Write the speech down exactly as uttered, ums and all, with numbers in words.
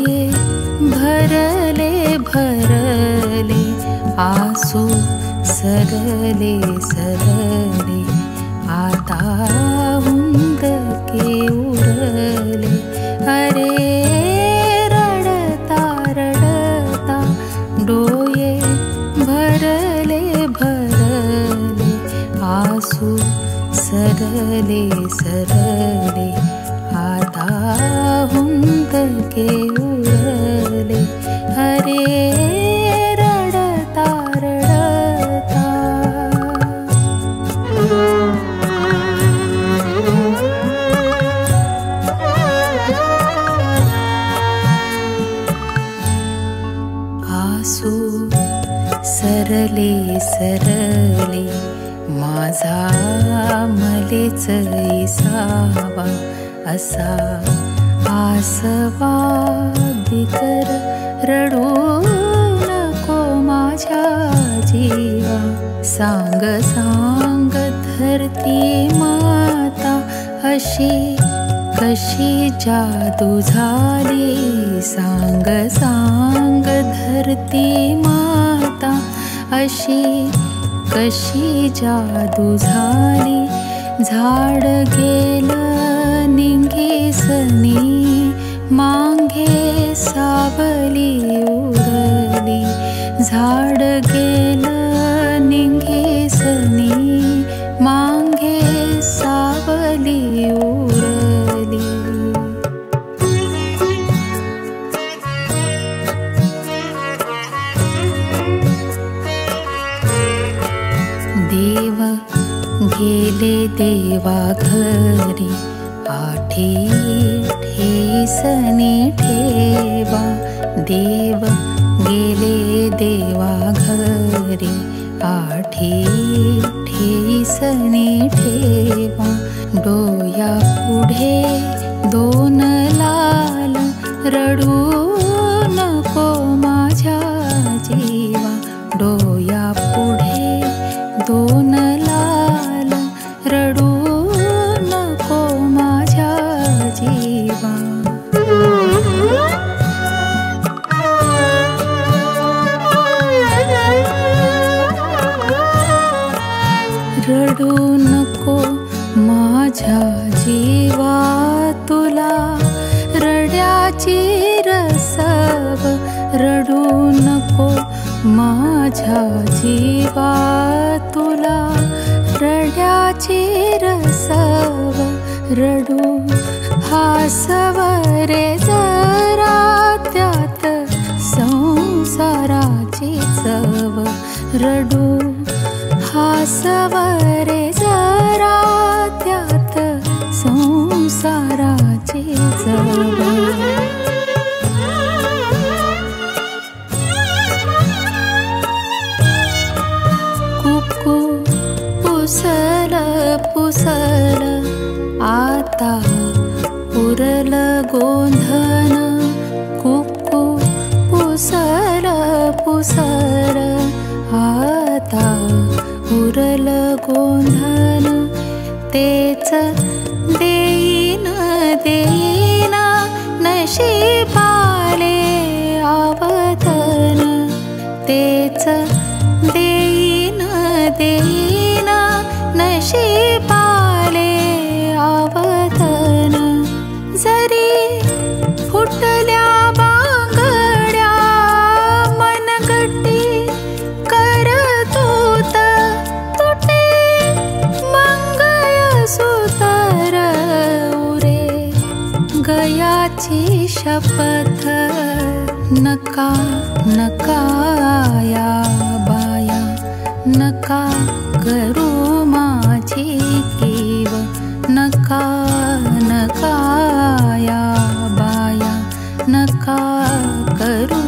डोये भरले भरले आसू सरले सरले आता हुंदके उरले अरे रडता रडता डोये भरले भरले आसू सरले सरले आता हुंदके उरले अरे रडता रडता आसू सरले सरले माझा मलेच इसावा असा आसवा बिकर रडू नको माझ्या जीवा सांग सांग धरती माता अशी कशी जादू झाली सांग सांग धरती माता अशी कशी जादू झाली झाड गेलं निंगीसनी मांगे सावली उरली झाड गेलं निंगीसनी मांगे सावली उरली देव गेले देवा घरी आठी ठेसने ठेवा देव गेले देवा घरी आठी ठेसने ठेवा डोया पुढे दोन लाल रडू नको माझ्या जीवा डोया पुढे दोन लाल रडू नको माझ्या जीवा रडू नको माझ्या जीवा तुला रड्याची रसव रडू नको माझ्या जीवा तुला रड्याची रसव रडू हासव रे जरा त्यात संसाराची चव रडू हासव रे जरा त्यात संसाराची चव पुसल पुसल आता उरल गोंधन कुकू पुसल पुसल आता उरल गोंधन तेच देईन देईन नशिबाले आवतन तेच देईन देईन नशिबाले आवतन जरी फुटल्या बांगड्या मनगट्टी करतूत तुटे मंगय सुतर उरे गयाची शपथ नका नकाया बाया नका करू माझी कीव नका नकाया बाया नका करू